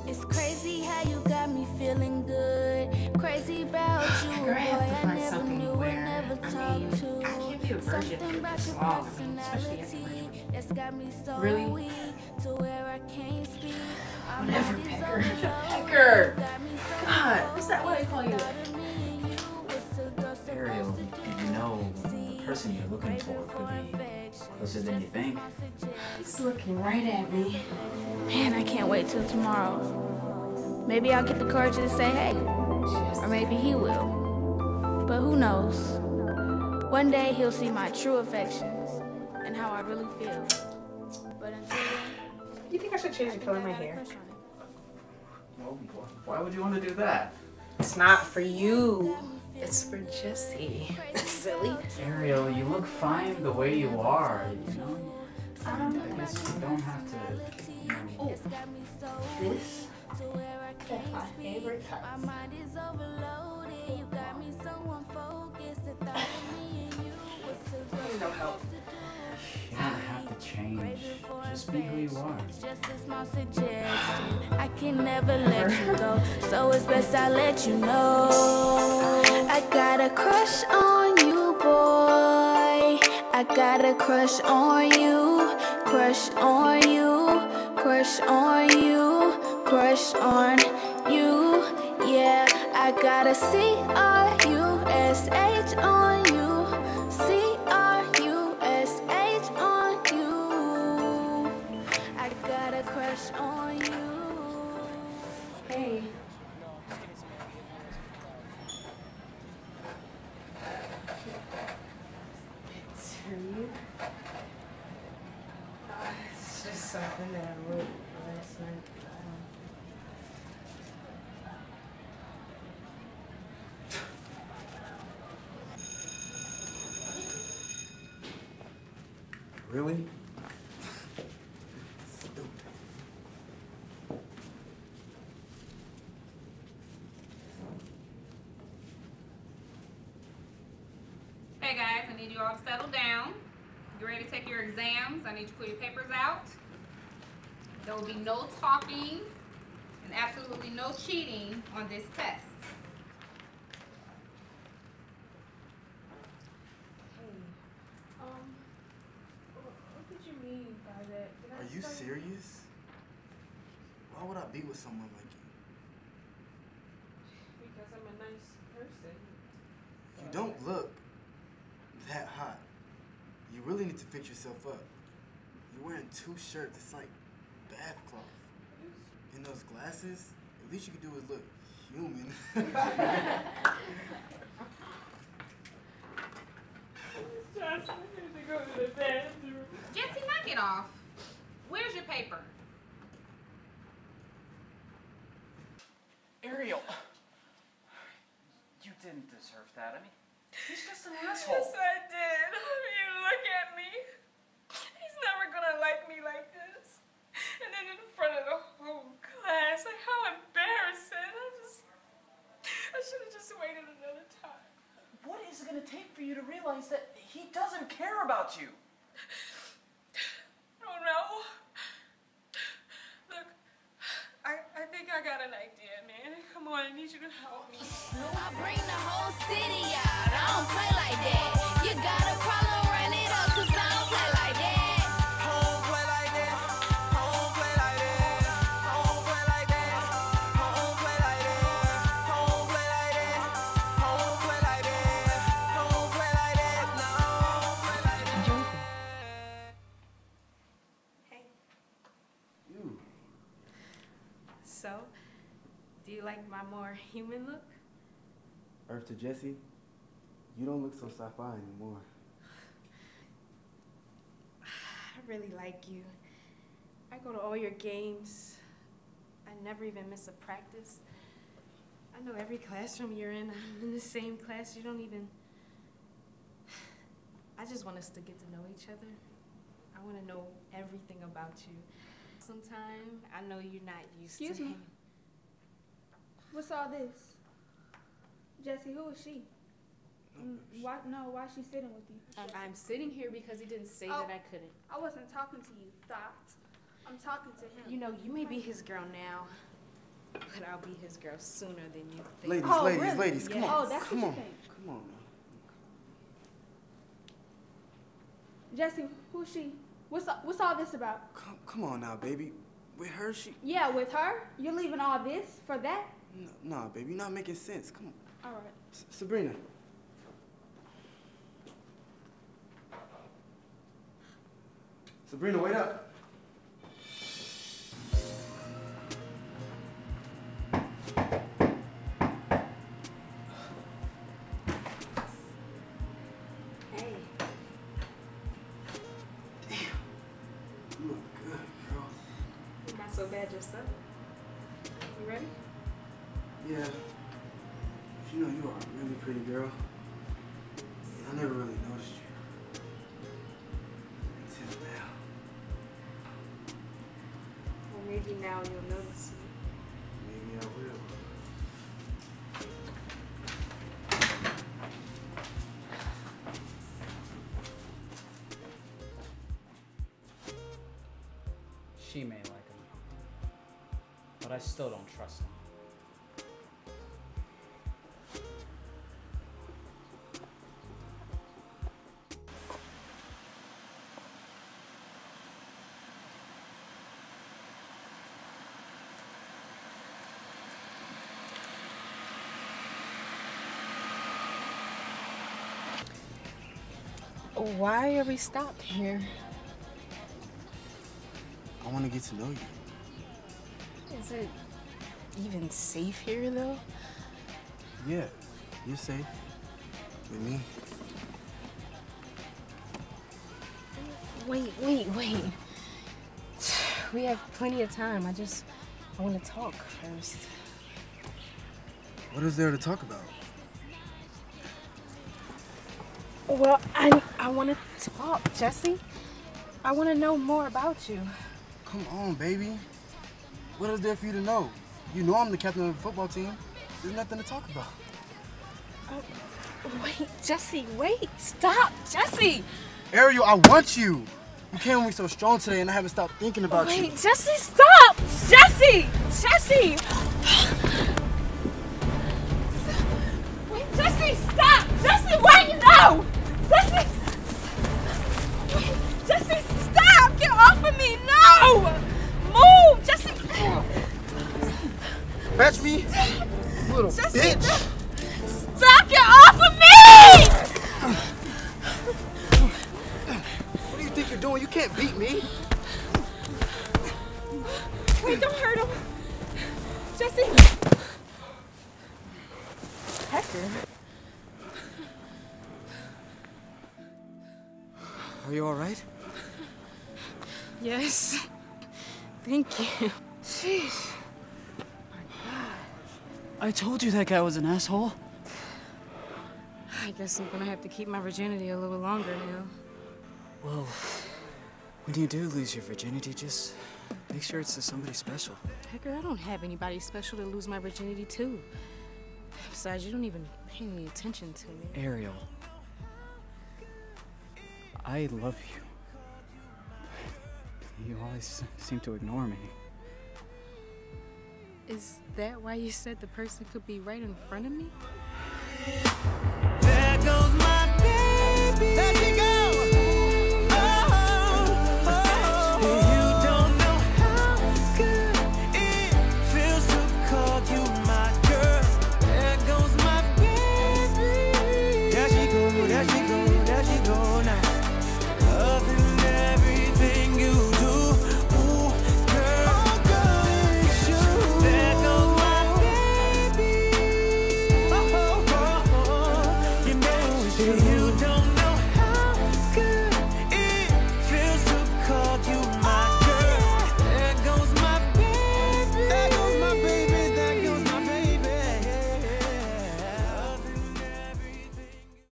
It's crazy how you got me feeling good. Crazy about you, boy. I never knew, I never talked to. I can't be a virgin for this long, especially as a virgin. That's got me so really? weak to where I can't speak. Whatever, Pecker. Pecker! God, is that what I call you? Ariel, you know, the person you're looking for could be closer than you think. He's looking right at me. Man, I can't wait till tomorrow. Maybe I'll get the courage to say hey. Or maybe he will. But who knows? One day he'll see my true affections and how I really feel. But until then, You think I should change the color of my hair? Well, why would you want to do that? It's not for you. It's for Jesse. Silly. Ariel, you look fine the way you are, you know? I guess you don't have to, you know. Oh, this? That's my favorite type. No help. You don't have to change. Just be who you are. I can never let you go, so it's best I let you know. I got a crush on you, boy. I got a crush on you, crush on you, crush on you, crush on you. Yeah, I got a C-R-U-S-H on you, C-R-U-S-H on you. I got a crush on you. Hey. It's for you. It's just something that I wrote last night. Really? Hey guys, I need you all to settle down. Get ready to take your exams. I need you to pull your papers out. There will be no talking and absolutely no cheating on this test. What did you mean by that? Are you serious? Why would I be with someone like you? Because I'm a nice person. You don't look that hot. You really need to fix yourself up. You're wearing 2 shirts. It's like bath cloth. And those glasses, at least you can do is look human. Just need to go to the bathroom. Jesse, knock it off. Where's your paper? Ariel! You didn't deserve that. I mean, he's just an asshole. Yes, I did. You look at me. He's never gonna like me like this. And then in front of the whole class, like how embarrassing. I should have just waited another time. What is it going to take for you to realize that he doesn't care about you? I don't know. Look, I think I got an idea, man. Come on, I need you to help me. I bring the whole city out. I don't play like that. You got a problem, run it up, 'cause I don't play like that. I don't play like that. I don't play like that. I don't play like that. I don't play like that. I don't play like that. I don't play like that. I don't play like that. No, I don't play like that. Hey. You. So, do you like my more human look? Earth to Jesse, you don't look so sci-fi anymore. I really like you. I go to all your games. I never even miss a practice. I know every classroom you're in. I'm in the same class. You don't even... I just want us to get to know each other. I want to know everything about you. Sometime, I know you're not used Excuse to me. What's all this? Jesse, who is she? Why is she sitting with you? I'm sitting here because he didn't say that I couldn't. I wasn't talking to you, thought. I'm talking to him. You know, you may be his girl now, But I'll be his girl sooner than you think. Ladies, Oh, ladies, really? ladies, come on. Oh, that's come what on. you think. Come on, man. Jesse, who's she? What's all this about? Come on now, baby. With her, she... Yeah, with her? You're leaving all this for that? Nah, baby, you're not making sense. Come on. All right. Sabrina. Sabrina, wait up. Hey. Damn. You look good, girl. You're not so bad yourself. You ready? Yeah. You know you are a really pretty girl. I never really noticed you. Until now. Well, maybe now you'll notice me. Maybe I will. She may like him, but I still don't trust him. Why are we stopped here? I want to get to know you. Is it even safe here, though? Yeah, you're safe. With me. Wait. We have plenty of time. I want to talk first. What is there to talk about? Well, I want to talk, Jesse. I want to know more about you. Come on, baby. What is there for you to know? You know I'm the captain of the football team. There's nothing to talk about. Wait, Jesse, wait. Stop, Jesse. Ariel, I want you. You came with me so strong today and I haven't stopped thinking about you. Wait, Jesse, stop. Jesse. Wait, Jesse, stop. Jesse, wait, no. Jesse. Wait, Jesse, stop. Get off of me. No. Move, Jesse. Fetch me, little Jesse, bitch. Stop, get off of me. What do you think you're doing? You can't beat me. Wait, don't hurt him. Jesse. Whittaker. Are you all right? Yes. Thank you. Jeez. I told you that guy was an asshole. I guess I'm gonna have to keep my virginity a little longer now. Well, when you do lose your virginity, just make sure it's to somebody special. Whittaker, I don't have anybody special to lose my virginity to. Besides, you don't even pay any attention to me. Ariel, I love you. You always seem to ignore me. Is that why you said the person could be right in front of me? There goes my baby.